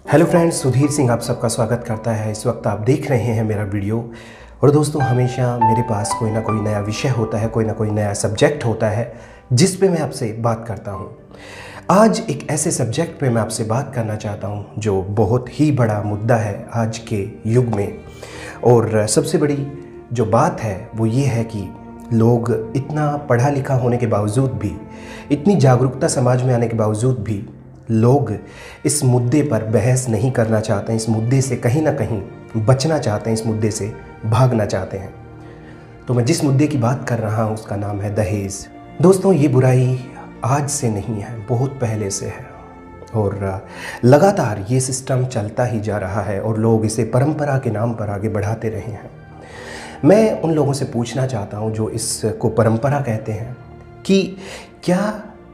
Hello friends, Sudhir Singh आप सबका स्वागत करता है। इस वक्त आप देख रहे हैं मेरा वीडियो। और दोस्तों, हमेशा मेरे पास कोई ना कोई नया विषय होता है, कोई ना कोई नया सब्जेक्ट होता है जिस पे मैं आपसे बात करता हूँ। आज एक ऐसे सब्जेक्ट पे मैं आपसे बात करना चाहता हूँ जो बहुत ही बड़ा मुद्दा है आज के युग में। और सबसे बड़ी जो बात है वो ये है कि लोग इतना पढ़ा लिखा होने के बावजूद भी, इतनी जागरूकता समाज में आने के बावजूद भी लोग इस मुद्दे पर बहस नहीं करना चाहते हैं। इस मुद्दे से कहीं ना कहीं बचना चाहते हैं, इस मुद्दे से भागना चाहते हैं। तो मैं जिस मुद्दे की बात कर रहा हूँ उसका नाम है दहेज। दोस्तों, ये बुराई आज से नहीं है, बहुत पहले से है और लगातार ये सिस्टम चलता ही जा रहा है और लोग इसे परंपरा के नाम पर आगे बढ़ाते रहे हैं। मैं उन लोगों से पूछना चाहता हूँ जो इसको परंपरा कहते हैं कि क्या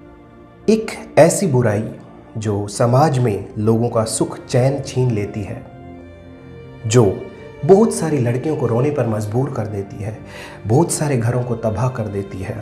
एक ऐसी बुराई जो समाज में लोगों का सुख चैन छीन लेती है, जो बहुत सारी लड़कियों को रोने पर मजबूर कर देती है, बहुत सारे घरों को तबाह कर देती है,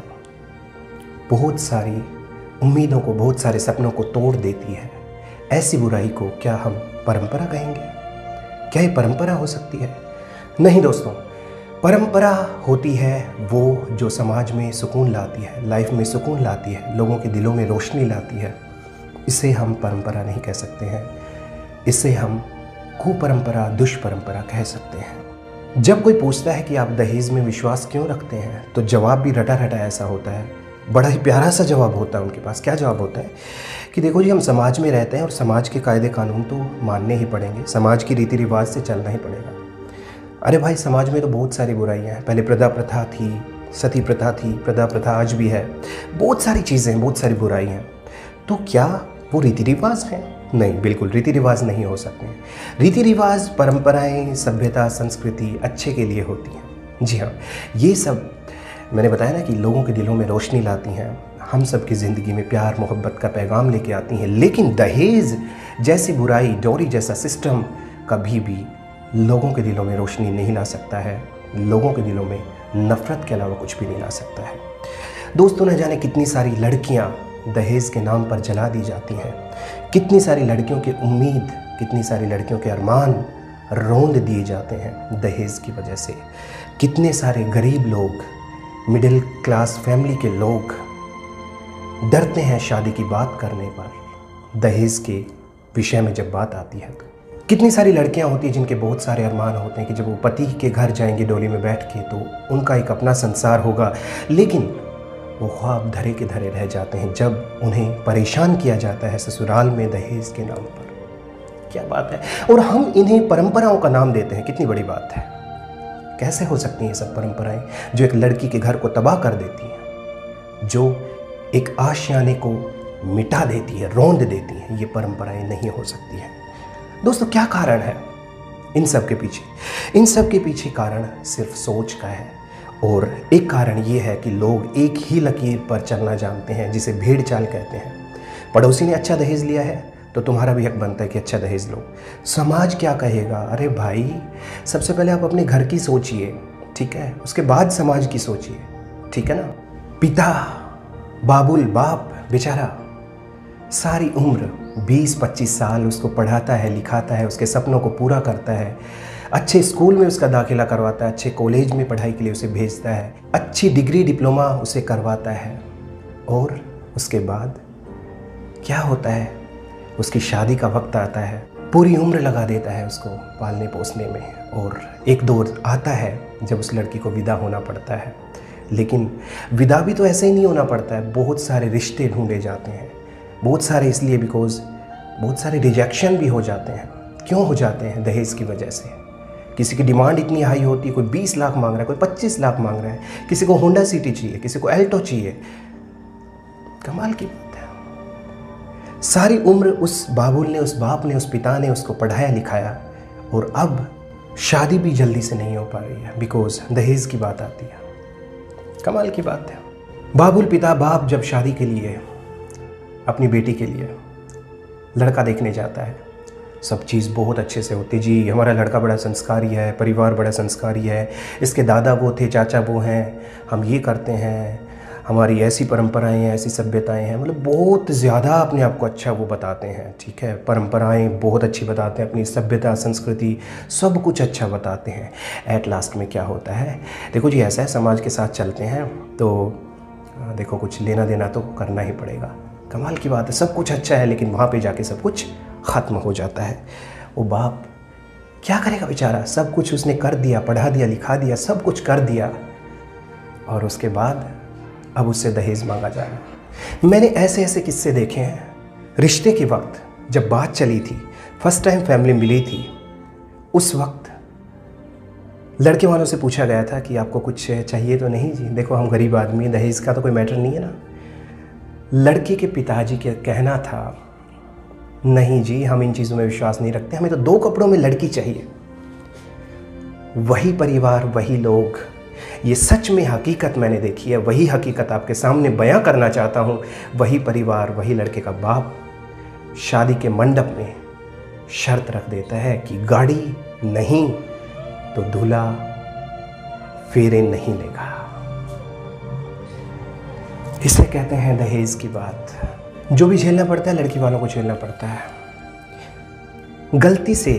बहुत सारी उम्मीदों को, बहुत सारे सपनों को तोड़ देती है, ऐसी बुराई को क्या हम परंपरा कहेंगे? क्या ये परंपरा हो सकती है? नहीं दोस्तों, परंपरा होती है वो जो समाज में सुकून लाती है, लाइफ में सुकून लाती है, लोगों के दिलों में रोशनी लाती है। इसे हम परंपरा नहीं कह सकते हैं, इसे हम कुपरंपरा, दुष्परंपरा कह सकते हैं। जब कोई पूछता है कि आप दहेज में विश्वास क्यों रखते हैं, तो जवाब भी रटा रटा ऐसा होता है, बड़ा ही प्यारा सा जवाब होता है उनके पास। क्या जवाब होता है कि देखो जी, हम समाज में रहते हैं और समाज के कायदे कानून तो मानने ही पड़ेंगे, समाज की रीति रिवाज से चलना ही पड़ेगा। अरे भाई, समाज में तो बहुत सारी बुराइयाँ हैं। पहले प्रथा प्रथा थी, सती प्रथा थी, प्रथा प्रथा आज भी है, बहुत सारी चीज़ें हैं, बहुत सारी बुराई हैं। तो क्या वो रीति रिवाज हैं? नहीं, बिल्कुल रीति रिवाज नहीं हो सकते हैं। रीति रिवाज, परंपराएं, सभ्यता, संस्कृति अच्छे के लिए होती हैं। जी हाँ, ये सब मैंने बताया ना कि लोगों के दिलों में रोशनी लाती हैं, हम सब की ज़िंदगी में प्यार मोहब्बत का पैगाम लेके आती हैं। लेकिन दहेज जैसी बुराई, डोरी जैसा सिस्टम कभी भी लोगों के दिलों में रोशनी नहीं ला सकता है, लोगों के दिलों में नफ़रत के अलावा कुछ भी नहीं ला सकता है। दोस्तों, न जाने कितनी सारी लड़कियां दहेज के नाम पर जला दी जाती हैं, कितनी सारी लड़कियों की उम्मीद, कितनी सारी लड़कियों के अरमान रौंद दिए जाते हैं दहेज की वजह से। कितने सारे गरीब लोग, मिडिल क्लास फैमिली के लोग डरते हैं शादी की बात करने पर, दहेज के विषय में जब बात आती है। तो कितनी सारी लड़कियां होती हैं जिनके बहुत सारे अरमान होते हैं कि जब वो पति के घर जाएंगे डोली में बैठ के तो उनका एक अपना संसार होगा, लेकिन वो ख्वाब धरे के धरे रह जाते हैं जब उन्हें परेशान किया जाता है ससुराल में दहेज के नाम पर। क्या बात है! और हम इन्हें परंपराओं का नाम देते हैं। कितनी बड़ी बात है! कैसे हो सकती हैं ये सब परंपराएं जो एक लड़की के घर को तबाह कर देती हैं, जो एक आशियाने को मिटा देती है, रौंद देती हैं? ये परंपराएं नहीं हो सकती हैं। दोस्तों, क्या कारण है इन सब के पीछे? इन सब के पीछे कारण सिर्फ सोच का है। और एक कारण ये है कि लोग एक ही लकीर पर चलना जानते हैं, जिसे भेड़ चाल कहते हैं। पड़ोसी ने अच्छा दहेज लिया है तो तुम्हारा भी हक बनता है कि अच्छा दहेज लो। समाज क्या कहेगा? अरे भाई, सबसे पहले आप अपने घर की सोचिए, ठीक है? उसके बाद समाज की सोचिए, ठीक है ना? पिता, बाबुल, बाप बेचारा सारी उम्र 20-25 साल उसको पढ़ाता है, लिखाता है, उसके सपनों को पूरा करता है, अच्छे स्कूल में उसका दाखिला करवाता है, अच्छे कॉलेज में पढ़ाई के लिए उसे भेजता है, अच्छी डिग्री डिप्लोमा उसे करवाता है। और उसके बाद क्या होता है? उसकी शादी का वक्त आता है, पूरी उम्र लगा देता है उसको पालने पोसने में। और एक दौर आता है जब उस लड़की को विदा होना पड़ता है। लेकिन विदा भी तो ऐसे ही नहीं होना पड़ता है, बहुत सारे रिश्ते ढूंढे जाते हैं। बहुत सारे इसलिए बिकॉज बहुत सारे रिजेक्शन भी हो जाते हैं। क्यों हो जाते हैं? दहेज की वजह से। किसी की डिमांड इतनी हाई होती है, कोई 20 लाख मांग रहा है, कोई 25 लाख मांग रहा है, किसी को होंडा सिटी चाहिए, किसी को एल्टो चाहिए। कमाल की बात है। सारी उम्र उस बाबुल ने, उस बाप ने, उस पिता ने उसको पढ़ाया लिखाया और अब शादी भी जल्दी से नहीं हो पा रही है बिकॉज दहेज की बात आती है। कमाल की बात है। बाबुल, पिता, बाप जब शादी के लिए अपनी बेटी के लिए लड़का देखने जाता है, सब चीज़ बहुत अच्छे से होती। जी, हमारा लड़का बड़ा संस्कारी है, परिवार बड़ा संस्कारी है, इसके दादा वो थे, चाचा वो हैं, हम ये करते हैं, हमारी ऐसी परंपराएं हैं, ऐसी सभ्यताएं हैं, मतलब बहुत ज़्यादा अपने आप को अच्छा वो बताते हैं, ठीक है। परंपराएं बहुत अच्छी बताते हैं, अपनी सभ्यता संस्कृति सब कुछ अच्छा बताते हैं। एट लास्ट में क्या होता है, देखो जी ऐसा है, समाज के साथ चलते हैं तो देखो कुछ लेना देना तो करना ही पड़ेगा। कमाल की बात है, सब कुछ अच्छा है लेकिन वहाँ पे जाके सब कुछ ख़त्म हो जाता है। वो बाप क्या करेगा बेचारा, सब कुछ उसने कर दिया, पढ़ा दिया, लिखा दिया, सब कुछ कर दिया, और उसके बाद अब उससे दहेज मांगा जा रहा है। मैंने ऐसे ऐसे किस्से देखे हैं। रिश्ते के वक्त जब बात चली थी, फर्स्ट टाइम फैमिली मिली थी, उस वक्त लड़के वालों से पूछा गया था कि आपको कुछ चाहिए तो नहीं जी, देखो हम गरीब आदमी हैं, दहेज का तो कोई मैटर नहीं है ना। लड़के के पिताजी का कहना था नहीं जी, हम इन चीज़ों में विश्वास नहीं रखते, हमें तो 2 कपड़ों में लड़की चाहिए। वही परिवार, वही लोग, ये सच में हकीकत मैंने देखी है, वही हकीकत आपके सामने बयां करना चाहता हूँ। वही परिवार, वही लड़के का बाप शादी के मंडप में शर्त रख देता है कि गाड़ी नहीं तो दूल्हा फेरे नहीं लेगा। इसे कहते हैं दहेज की बात। जो भी झेलना पड़ता है लड़की वालों को झेलना पड़ता है। गलती से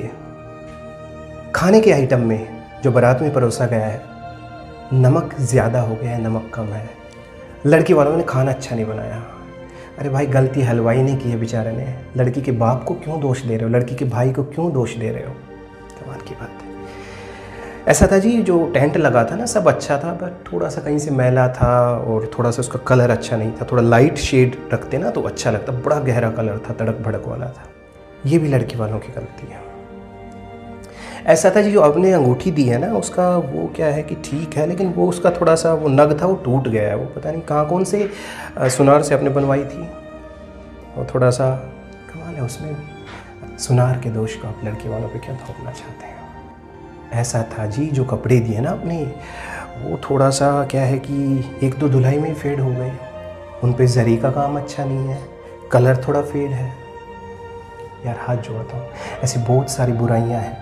खाने के आइटम में जो बारात में परोसा गया है, नमक ज़्यादा हो गया है, नमक कम है, लड़की वालों ने खाना अच्छा नहीं बनाया। अरे भाई गलती हलवाई ने की है बेचारे ने, लड़की के बाप को क्यों दोष दे रहे हो, लड़की के भाई को क्यों दोष दे रहे हो? कमाल की बात है। ऐसा था जी, जो टेंट लगा था ना सब अच्छा था, बट थोड़ा सा कहीं से मैला था और थोड़ा सा उसका कलर अच्छा नहीं था। थोड़ा लाइट शेड रखते ना तो अच्छा लगता, बड़ा गहरा कलर था, तड़क भड़क वाला था। ये भी लड़की वालों की गलती है। ऐसा था जी, जो आपने अंगूठी दी है ना उसका वो क्या है कि ठीक है, लेकिन वो उसका थोड़ा सा वो नग था वो टूट गया है, वो पता नहीं कहाँ कौन से सुनार से आपने बनवाई थी, और थोड़ा सा कमाल है उसमें भी। सुनार के दोष को आप लड़की वालों पे क्यों थोपना चाहते हैं? ऐसा था जी, जो कपड़े दिए ना आपने वो थोड़ा सा क्या है कि 1-2 धुलाई में ही फेड हो गए, उन पे जरी का काम अच्छा नहीं है, कलर थोड़ा फेड है। यार हाथ जोड़ता हूँ, ऐसी बहुत सारी बुराइयाँ हैं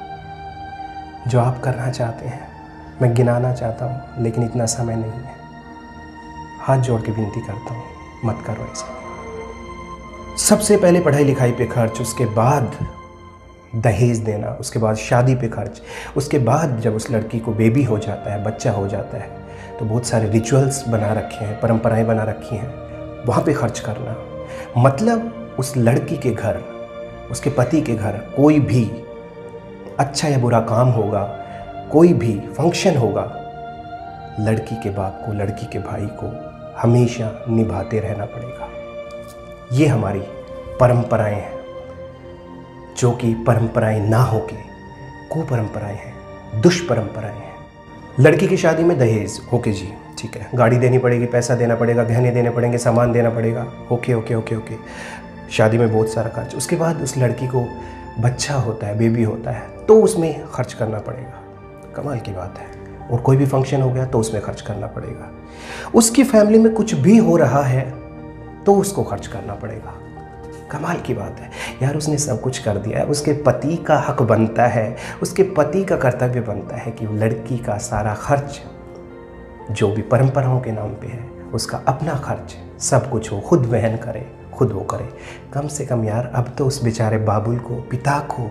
जो आप करना चाहते हैं, मैं गिनाना चाहता हूँ लेकिन इतना समय नहीं है। हाथ जोड़ के विनती करता हूँ, मत करो ऐसा। सबसे पहले पढ़ाई लिखाई पे खर्च, उसके बाद दहेज देना, उसके बाद शादी पे खर्च, उसके बाद जब उस लड़की को बेबी हो जाता है, बच्चा हो जाता है, तो बहुत सारे रिचुअल्स बना रखे हैं, परंपराएं बना रखी हैं, वहाँ पे खर्च करना। मतलब उस लड़की के घर, उसके पति के घर कोई भी अच्छा या बुरा काम होगा, कोई भी फंक्शन होगा, लड़की के बाप को, लड़की के भाई को हमेशा निभाते रहना पड़ेगा। ये हमारी परंपराएं हैं, जो कि परंपराएं ना होके कुपरंपराएं हैं, दुष्परंपराएं हैं। लड़की की शादी में दहेज, ओके जी ठीक है, गाड़ी देनी पड़ेगी, पैसा देना पड़ेगा, गहने देने पड़ेंगे, सामान देना पड़ेगा, ओके ओके ओके ओके। शादी में बहुत सारा खर्च। उसके बाद उस लड़की को बच्चा होता है, बेबी होता है, तो उसमें खर्च करना पड़ेगा। कमाल की बात है। और कोई भी फंक्शन हो गया तो उसमें खर्च करना पड़ेगा। उसकी फैमिली में कुछ भी हो रहा है तो उसको खर्च करना पड़ेगा। कमाल की बात है यार, उसने सब कुछ कर दिया है। उसके पति का हक बनता है, उसके पति का कर्तव्य बनता है कि लड़की का सारा खर्च जो भी परंपराओं के नाम पे है, उसका अपना खर्च सब कुछ वो खुद वहन करे, खुद वो करे। कम से कम यार अब तो उस बेचारे बाबुल को, पिता को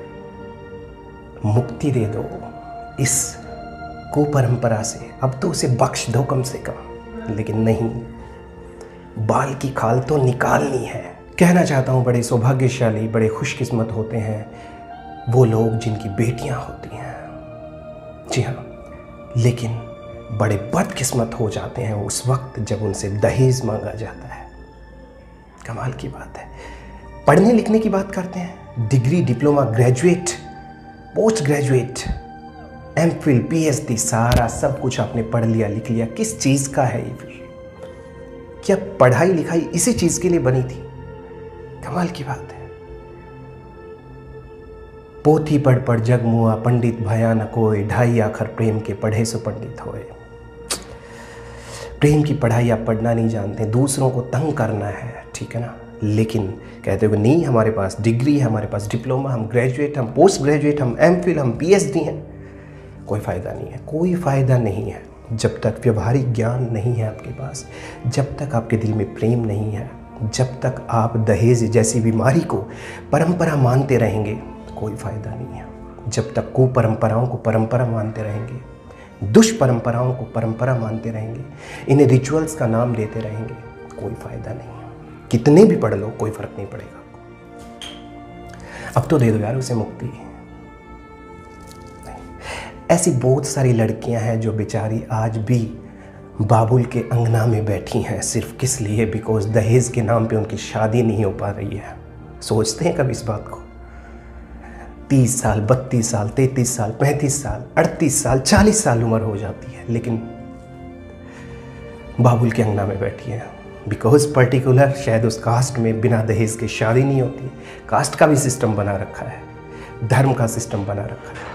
मुक्ति दे दो इस कुपरंपरा से, अब तो उसे बख्श दो कम से कम। लेकिन नहीं, बाल की खाल तो निकालनी है। कहना चाहता हूँ बड़े सौभाग्यशाली, बड़े खुशकिस्मत होते हैं वो लोग जिनकी बेटियां होती हैं। जी हाँ, लेकिन बड़े बदकिस्मत हो जाते हैं उस वक्त जब उनसे दहेज मांगा जाता है। कमाल की बात है। पढ़ने लिखने की बात करते हैं, degree, diploma, graduate, post graduate, MPhil, PhD, सारा सब कुछ आपने पढ़ लिया, लिख लिया। किस चीज़ का है ये फिर? क्या पढ़ाई लिखाई इसी चीज़ के लिए बनी थी? कमाल की बात है। पोथी पढ़ पढ़ जग मुआ, पंडित भया न कोय, ढाई आखर प्रेम के पढ़े सो पंडित होए। प्रेम की पढ़ाई आप पढ़ना नहीं जानते, दूसरों को तंग करना है, ठीक है ना। लेकिन कहते हो नहीं, हमारे पास डिग्री है, हमारे पास डिप्लोमा, हम ग्रेजुएट, हम पोस्ट ग्रेजुएट, हम एमफिल, हम पीएचडी हैं। कोई फ़ायदा नहीं है, कोई फ़ायदा नहीं है। जब तक व्यवहारिक ज्ञान नहीं है आपके पास, जब तक आपके दिल में प्रेम नहीं है, जब तक आप दहेज जैसी बीमारी को परंपरा मानते रहेंगे, कोई फ़ायदा नहीं है। जब तक कुपरंपराओं को परंपरा मानते रहेंगे, दुष्परंपराओं को परंपरा मानते रहेंगे, इन्हें रिचुअल्स का नाम देते रहेंगे, कोई फ़ायदा नहीं है। कितने भी पढ़ लो कोई फ़र्क नहीं पड़ेगा। अब तो दे दो यार उसे मुक्ति। ऐसी बहुत सारी लड़कियां हैं जो बेचारी आज भी बाबुल के अंगना में बैठी हैं, सिर्फ किस लिए? बिकॉज दहेज के नाम पे उनकी शादी नहीं हो पा रही है। सोचते हैं कभी इस बात को? 30 साल, 32 साल, 33 साल, 35 साल, 38 साल, 40 साल उम्र हो जाती है, लेकिन बाबुल के अंगना में बैठी है। बिकॉज पर्टिकुलर शायद उस कास्ट में बिना दहेज के शादी नहीं होती। कास्ट का भी सिस्टम बना रखा है, धर्म का सिस्टम बना रखा है।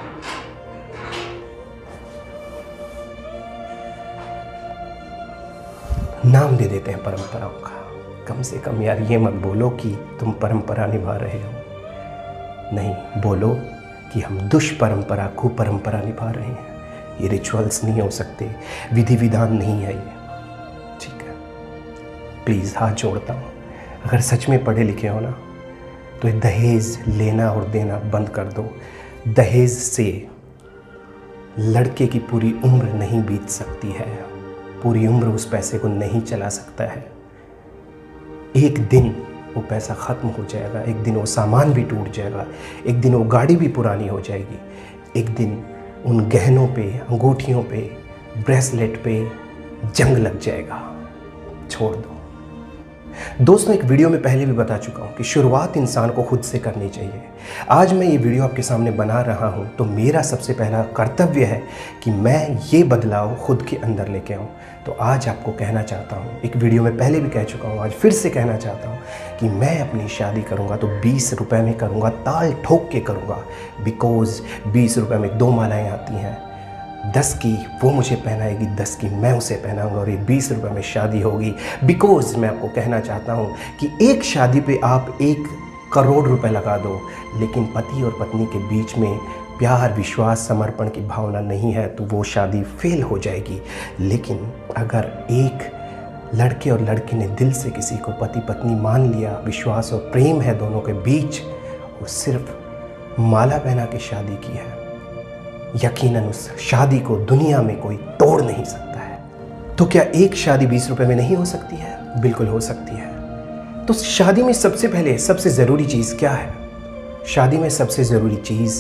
नाम दे देते हैं परंपराओं का। कम से कम यार ये मत बोलो कि तुम परंपरा निभा रहे हो, नहीं, बोलो कि हम दुष्परंपरा कुपरंपरा निभा रहे हैं। ये रिचुअल्स नहीं हो सकते, विधि विधान नहीं है ये, ठीक है? प्लीज़ हाथ जोड़ता हूँ, अगर सच में पढ़े लिखे हो ना तो दहेज लेना और देना बंद कर दो। दहेज से लड़के की पूरी उम्र नहीं बीत सकती है, पूरी उम्र उस पैसे को नहीं चला सकता है। एक दिन वो पैसा ख़त्म हो जाएगा, एक दिन वो सामान भी टूट जाएगा, एक दिन वो गाड़ी भी पुरानी हो जाएगी, एक दिन उन गहनों पे, अंगूठियों पे, ब्रेसलेट पे जंग लग जाएगा। छोड़ दो। दोस्तों, एक वीडियो में पहले भी बता चुका हूँ कि शुरुआत इंसान को खुद से करनी चाहिए। आज मैं ये वीडियो आपके सामने बना रहा हूँ तो मेरा सबसे पहला कर्तव्य है कि मैं ये बदलाव खुद के अंदर लेके आऊँ। तो आज आपको कहना चाहता हूँ, एक वीडियो में पहले भी कह चुका हूँ, आज फिर से कहना चाहता हूँ कि मैं अपनी शादी करूँगा तो 20 रुपये में करूँगा, ताल ठोक के करूँगा। बिकॉज 20 रुपये में 2 मालाएँ आती हैं, 10 की वो मुझे पहनाएगी, 10 की मैं उसे पहनाऊंगा और ये 20 रुपये में शादी होगी। बिकॉज मैं आपको कहना चाहता हूँ कि एक शादी पे आप 1 करोड़ रुपए लगा दो, लेकिन पति और पत्नी के बीच में प्यार, विश्वास, समर्पण की भावना नहीं है तो वो शादी फेल हो जाएगी। लेकिन अगर एक लड़के और लड़की ने दिल से किसी को पति पत्नी मान लिया, विश्वास और प्रेम है दोनों के बीच, वो सिर्फ माला पहना के शादी की है, यकीनन उस शादी को दुनिया में कोई तोड़ नहीं सकता है। तो क्या एक शादी 20 रुपए में नहीं हो सकती है? बिल्कुल हो सकती है। तो शादी में सबसे पहले सबसे ज़रूरी चीज़ क्या है? शादी में सबसे ज़रूरी चीज़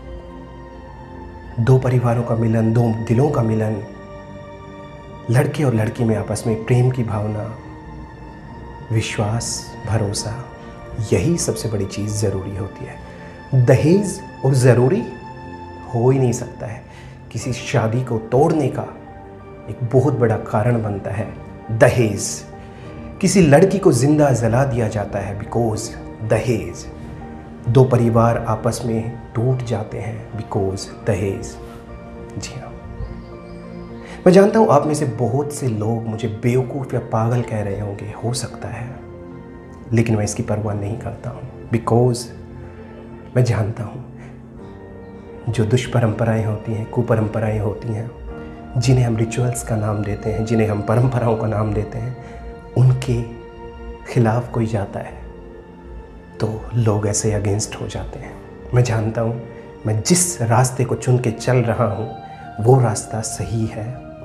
2 परिवारों का मिलन, 2 दिलों का मिलन, लड़के और लड़की में आपस में प्रेम की भावना, विश्वास, भरोसा, यही सबसे बड़ी चीज़ ज़रूरी होती है। दहेज और ज़रूरी हो ही नहीं सकता है। किसी शादी को तोड़ने का एक बहुत बड़ा कारण बनता है दहेज। किसी लड़की को जिंदा जला दिया जाता है बिकॉज दहेज। 2 परिवार आपस में टूट जाते हैं बिकॉज दहेज। जी हाँ, मैं जानता हूँ आप में से बहुत से लोग मुझे बेवकूफ़ या पागल कह रहे होंगे, हो सकता है, लेकिन मैं इसकी परवाह नहीं करता हूँ। बिकॉज मैं जानता हूँ जो दुष्परंपराएं होती हैं, कुपरंपराएं होती हैं, जिन्हें हम रिचुअल्स का नाम देते हैं, जिन्हें हम परंपराओं का नाम देते हैं, उनके खिलाफ कोई जाता है तो लोग ऐसे अगेंस्ट हो जाते हैं। मैं जानता हूँ मैं जिस रास्ते को चुन के चल रहा हूँ वो रास्ता सही है।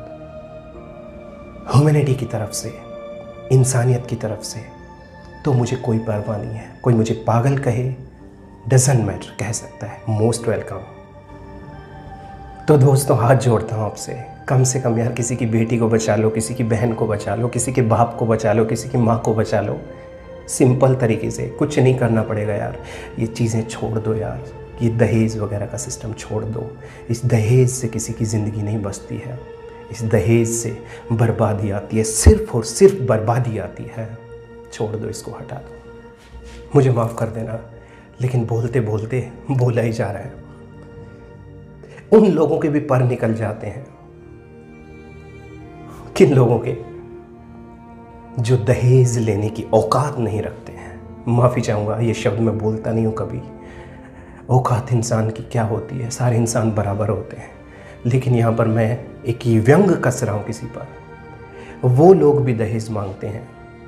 ह्यूमैनिटी की तरफ से, इंसानियत की तरफ से तो मुझे कोई परवाह नहीं है। कोई मुझे पागल कहे, डजंट मैटर, कह सकता है, मोस्ट वेलकम। तो दोस्तों, हाथ जोड़ता हूँ आपसे, कम से कम यार किसी की बेटी को बचा लो, किसी की बहन को बचा लो, किसी के बाप को बचा लो, किसी की माँ को बचा लो। सिंपल तरीके से, कुछ नहीं करना पड़ेगा यार। ये चीज़ें छोड़ दो यार, ये दहेज वगैरह का सिस्टम छोड़ दो। इस दहेज से किसी की ज़िंदगी नहीं बसती है, इस दहेज से बर्बादी आती है, सिर्फ़ और सिर्फ बर्बादी आती है। छोड़ दो, इसको हटा दो। मुझे माफ़ कर देना, लेकिन बोलते बोलते बोला ही जा रहा है। उन लोगों के भी पर निकल जाते हैं। किन लोगों के? जो दहेज लेने की औकात नहीं रखते हैं। माफ़ी चाहूँगा, ये शब्द मैं बोलता नहीं हूँ कभी। औकात इंसान की क्या होती है? सारे इंसान बराबर होते हैं, लेकिन यहाँ पर मैं एक ही व्यंग कस रहा हूं किसी पर, वो लोग भी दहेज मांगते हैं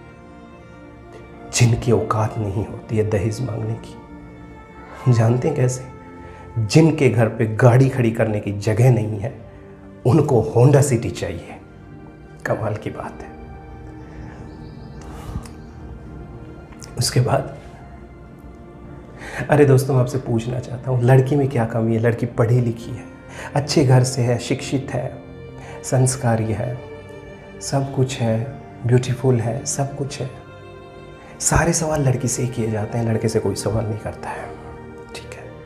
जिनकी औकात नहीं होती है दहेज मांगने की। जानते हैं कैसे? जिनके घर पे गाड़ी खड़ी करने की जगह नहीं है, उनको होंडा सिटी चाहिए। कमाल की बात है। उसके बाद अरे दोस्तों, मैं आपसे पूछना चाहता हूँ, लड़की में क्या कमी है? लड़की पढ़ी लिखी है, अच्छे घर से है, शिक्षित है, संस्कारी है, सब कुछ है, ब्यूटीफुल है, सब कुछ है। सारे सवाल लड़की से ही किए जाते हैं, लड़के से कोई सवाल नहीं करता है। ठीक है,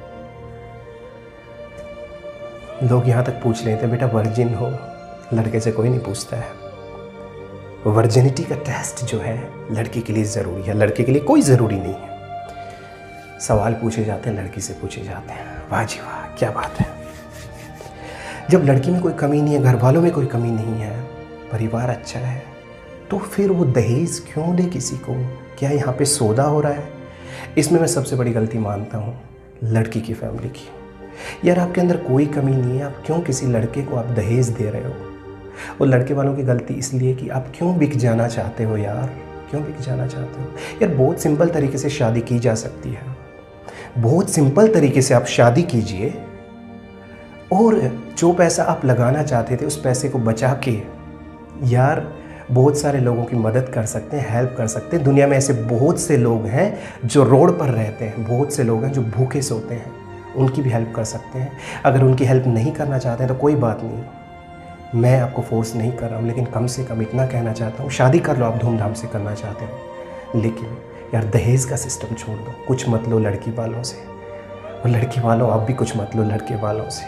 लोग यहाँ तक पूछ रहे थे बेटा वर्जिन हो, लड़के से कोई नहीं पूछता है। वर्जिनिटी का टेस्ट जो है लड़की के लिए ज़रूरी है, लड़के के लिए कोई ज़रूरी नहीं है। सवाल पूछे जाते हैं, लड़की से पूछे जाते हैं। वाह जी वाह, क्या बात है। जब लड़की में कोई कमी नहीं है, घर वालों में कोई कमी नहीं है, परिवार अच्छा है, तो फिर वो दहेज क्यों दे किसी को? क्या यहाँ पे सौदा हो रहा है? इसमें मैं सबसे बड़ी गलती मानता हूँ लड़की की फैमिली की। यार आपके अंदर कोई कमी नहीं है, आप क्यों किसी लड़के को आप दहेज दे रहे हो? और लड़के वालों की गलती इसलिए कि आप क्यों बिक जाना चाहते हो यार, क्यों बिक जाना चाहते हो? यार बहुत सिंपल तरीके से शादी की जा सकती है, बहुत सिंपल तरीके से आप शादी कीजिए और जो पैसा आप लगाना चाहते थे उस पैसे को बचा के यार बहुत सारे लोगों की मदद कर सकते हैं, हेल्प कर सकते हैं। दुनिया में ऐसे बहुत से लोग हैं जो रोड पर रहते हैं, बहुत से लोग हैं जो भूखे सोते हैं, उनकी भी हेल्प कर सकते हैं। अगर उनकी हेल्प नहीं करना चाहते हैं तो कोई बात नहीं, मैं आपको फोर्स नहीं कर रहा हूँ, लेकिन कम से कम इतना कहना चाहता हूँ, शादी कर लो आप धूमधाम से करना चाहते हो, लेकिन यार दहेज का सिस्टम छोड़ दो। कुछ मत लो लड़की वालों से, और लड़की वालों आप भी कुछ मत लो लड़के वालों से।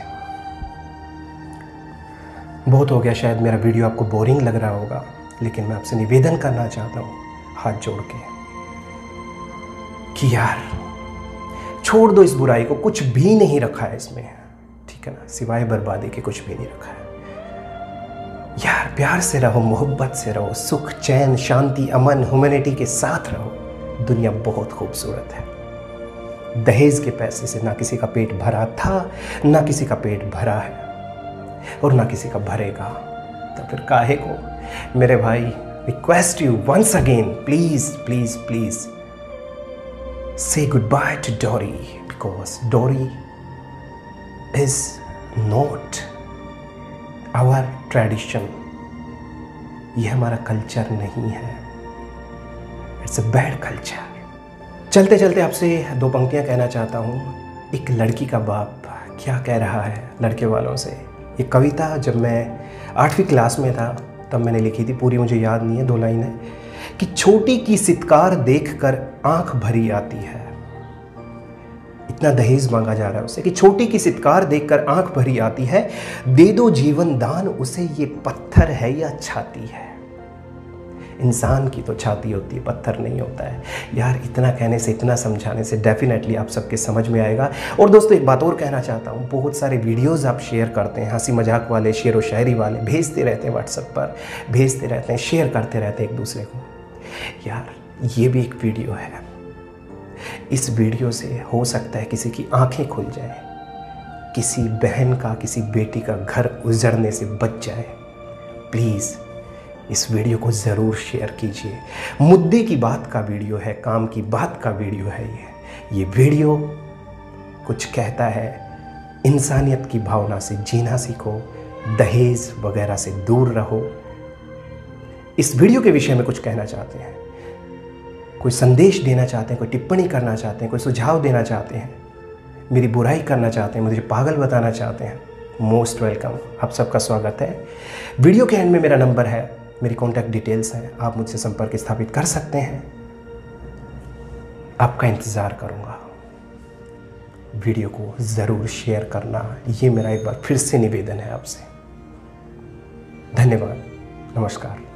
बहुत हो गया, शायद मेरा वीडियो आपको बोरिंग लग रहा होगा, लेकिन मैं आपसे निवेदन करना चाहता हूँ हाथ जोड़ के कि यार छोड़ दो इस बुराई को, कुछ भी नहीं रखा है इसमें, ठीक है ना, सिवाय बर्बादी के कुछ भी नहीं रखा है। यार प्यार से रहो, मोहब्बत से रहो, सुख चैन शांति अमन ह्यूमैनिटी के साथ रहो। दुनिया बहुत खूबसूरत है। दहेज के पैसे से ना किसी का पेट भरा था, ना किसी का पेट भरा है और ना किसी का भरेगा, तो फिर काहे को? मेरे भाई, request you once again, please please please say goodbye to Dory, because Dory is not our tradition. ये हमारा कल्चर नहीं है, इट्स अ बैड कल्चर। चलते चलते आपसे दो पंक्तियां कहना चाहता हूँ। एक लड़की का बाप क्या कह रहा है लड़के वालों से। ये कविता जब मैं 8वीं क्लास में था तब मैंने लिखी थी, पूरी मुझे याद नहीं है, 2 लाइन है कि छोटी की सितकार देखकर आंख भरी आती है। इतना दहेज मांगा जा रहा है उससे कि छोटी की सितकार देखकर आंख भरी आती है, दे दो जीवन दान उसे, ये पत्थर है या छाती है। इंसान की तो छाती होती है, पत्थर नहीं होता है। यार इतना कहने से, इतना समझाने से डेफिनेटली आप सबके समझ में आएगा। और दोस्तों एक बात और कहना चाहता हूँ, बहुत सारे वीडियोस आप शेयर करते हैं, हंसी मजाक वाले, शेर व शायरी वाले भेजते रहते हैं, व्हाट्सएप पर भेजते रहते हैं, शेयर करते रहते हैं एक दूसरे को। यार ये भी एक वीडियो है, इस वीडियो से हो सकता है किसी की आंखें खुल जाए, किसी बहन का, किसी बेटी का घर उजड़ने से बच जाए। प्लीज़ इस वीडियो को ज़रूर शेयर कीजिए। मुद्दे की बात का वीडियो है, काम की बात का वीडियो है। ये वीडियो कुछ कहता है, इंसानियत की भावना से जीना सीखो, दहेज वगैरह से दूर रहो। इस वीडियो के विषय में कुछ कहना चाहते हैं, कोई संदेश देना चाहते हैं, कोई टिप्पणी करना चाहते हैं, कोई सुझाव देना चाहते हैं, मेरी बुराई करना चाहते हैं, मुझे पागल बताना चाहते हैं, मोस्ट वेलकम, आप सबका स्वागत है। वीडियो के एंड में मेरा नंबर है, मेरी कॉन्टैक्ट डिटेल्स हैं, आप मुझसे संपर्क स्थापित कर सकते हैं। आपका इंतज़ार करूंगा। वीडियो को ज़रूर शेयर करना, ये मेरा एक बार फिर से निवेदन है आपसे। धन्यवाद, नमस्कार।